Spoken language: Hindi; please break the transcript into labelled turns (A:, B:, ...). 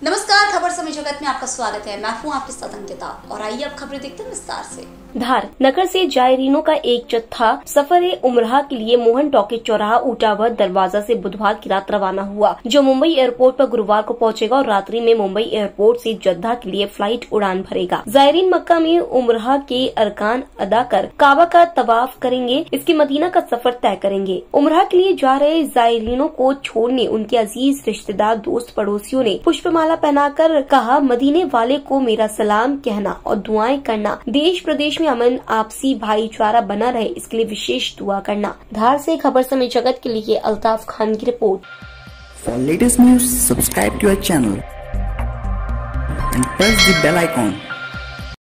A: नमस्कार, खबर समय जगत में आपका स्वागत है। मैं हूं आपके साथ अंकिता और आइए अब खबरें देखते हैं विस्तार से।
B: धार नगर से जायरीनों का एक जत्था सफर उमराह के लिए मोहन टॉकीज चौराहा ऊटावत दरवाजा से बुधवार की रात रवाना हुआ, जो मुंबई एयरपोर्ट पर गुरुवार को पहुंचेगा और रात्रि में मुंबई एयरपोर्ट से जद्दा के लिए फ्लाइट उड़ान भरेगा। जायरीन मक्का में उमराह के अरकान अदा कर काबा का तवाफ करेंगे। इसके मदीना का सफर तय करेंगे। उमराह के लिए जा रहे जायरीनों को छोड़ने उनके अजीज रिश्तेदार, दोस्त, पड़ोसियों ने पुष्पमाला पहनाकर कहा, मदीने वाले को मेरा सलाम कहना और दुआएं करना। देश प्रदेश में अमन, आपसी भाईचारा बना रहे, इसके लिए विशेष दुआ करना। धार से खबर समय जगत के लिए अल्ताफ खान की रिपोर्ट।
C: For latest news, subscribe to our channel and press the bell icon.